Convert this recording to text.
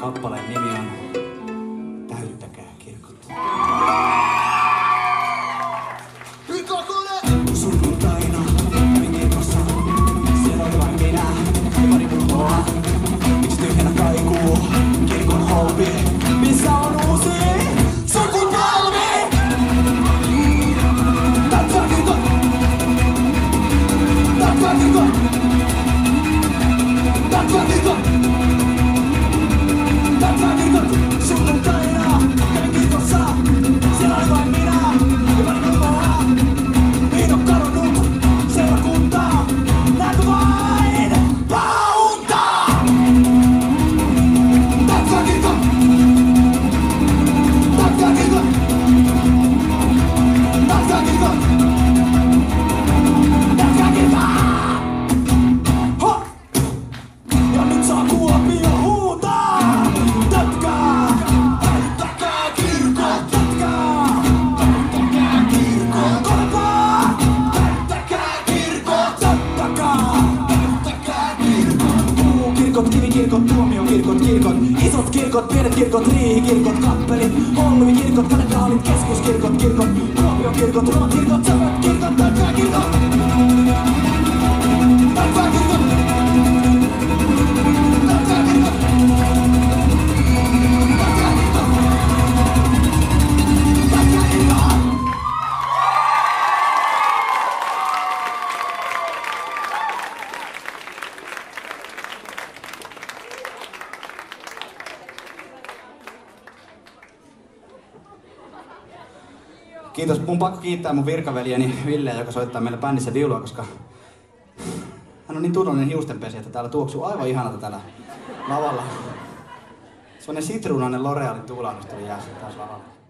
Kappaleen nimi on Täyttäkää kirkot. Sunnuntaina kävin kirkossa, siellä oli vain minä ja pari mummoa. Miksi tyhjänä kaikuu kirkon holvi, missä on uusi sukupolvi? Täyttäkää kirkot! Täyttäkää kirkot! Täyttäkää kirkot! Täyttäkää kirkot! Sunnuntaina kävin kirkossa, siellä oli vain minä ja pari mummoa. Niin on kadonnut seurakuntaa, näkö vain pauntaa! Täyttäkää kirkot! Täyttäkää kirkot! Täyttäkää kirkot! Täyttäkää kirkot! Ha! Ja nyt saa Kuopio huutaa! Täyttäkää! Täyttäkää kirkot! Täyttäkää! Täyttäkää kirkot! Kovempaa! Täyttäkää kirkot! Täyttäkää! Täyttäkää kirkot! Puukirkot, kivikirkot, tuomiokirkot, kirkot, isot kirkot, pienet kirkot, riihikirkot, kappelit, holmikirkot, katedraalit, keskuskirkot, kirkot, tuomiokirkot, romakirkot, sävät kirkot, täyttäkää kirkot! Täyttäkää kirkot! Täyttäkää kirkot! Täyttäkää kirkot! Täyttäkää kirkot! Kiitos. Mun pakko kiittää mun virkaveljeni Villeä, joka soittaa meille bändissä viulua, koska hän on niin tunnollinen hiustenpesi, että täällä tuoksuu aivan ihanalta täällä lavalla. Sellainen sitruunainen L'Orealin tuulahdus tuli taas lavalla.